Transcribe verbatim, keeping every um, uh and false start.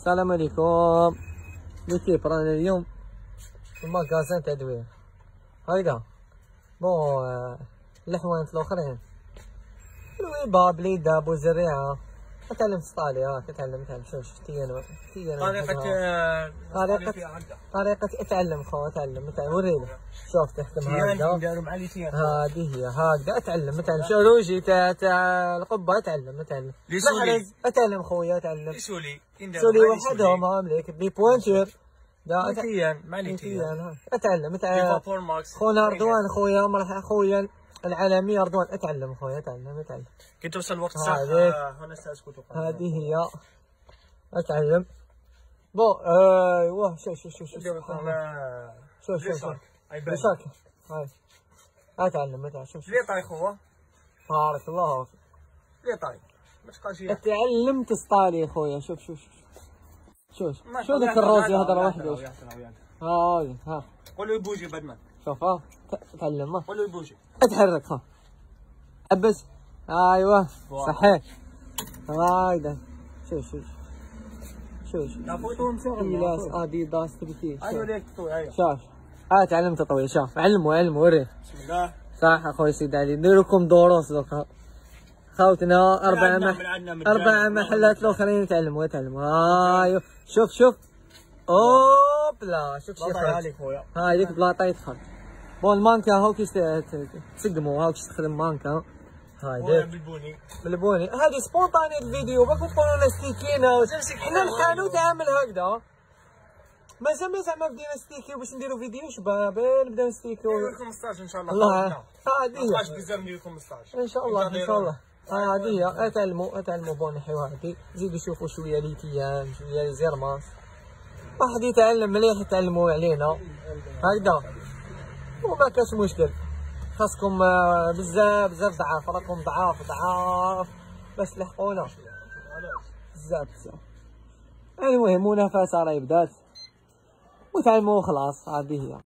السلام عليكم. ليكيب رانا اليوم في ماكازان تدوير. هايدا بون الحوانت الاخرين الويبا بليده بوزريعه. اتعلم سطالي هاك اتعلم اتعلم شوف شوف تي انا تي انا طريقة طريقة طريقة اتعلم خو اتعلم اتعلم وريني شوف تحكم هكذا. هذه هي هكذا اتعلم اتعلم شو روجي تاع تاع القبة اتعلم اتعلم محرز اتعلم خويا اتعلم سولي سولي وحدهم هامليك بي بوينتر مالتيان مالتيان اتعلم اتعلم خونا رضوان خويا مرحبا خويا العالمية رضوان اتعلم خويا اتعلم اتعلم كنت توصل الوقت صح هنا سأسكت. هذه هي اتعلم بون ايوا شوف شوف شوف شوف شوف شوف شوف بشاكر هاي اتعلم اتعلم شوف ليه طاي خوه بارك الله فيك ليه طاي ما تقالش تعلمت سطالي خويا شوف شوف شوف شوف شو ذاك الروز يهضر وحده هاي ها قول له يبوجي بعد ما شوف ها تعلم قول له يبوجي اتحرك ها عبس ايوه صحيح هايدا شوف شوف شوف شوف لاس اديداس تبكي ايوه ليك طوي ايوه شوف ها تعلمت تطويل شوف علموا علموا وريه بسم الله صح اخوي سيدي علي ندير لكم دروس دوكا خوتنا اربع مح... اربع محلات الاخرين يتعلموا يتعلموا ايوه شوف شوف اوبلا شوف شوف هاي خويا هاي بلاطه يدخل بون المانكا هاو كيش تسقموا هاو كيش تخدم مانكا هاي دير بالبوني بالبوني هذه سبونطاني الفيديو باكو تقولوا لنا ستيكينا حنا الحانوت عامل هكذا مازال مازال ما بدينا ستيكي باش نديرو فيديو شباب نبداو نستيكيو خمسطاش ان شاء الله الله هذه خمسطاش بزاف ندير خمسطاش ان شاء الله ان شاء الله هذه هي اتعلموا اتعلموا بون حوارتي زيدوا شوفوا شويه ليتيان شويه زيرماس واحد يتعلم مليح يتعلموا علينا هكذا وما كاش مشكل خاصكم بزاف بزاف ضعاف راكم ضعاف ضعاف باش تلحقونا بزاف بزاف. المهم منافسه راهي بدات وتعلموا خلاص هذه هي.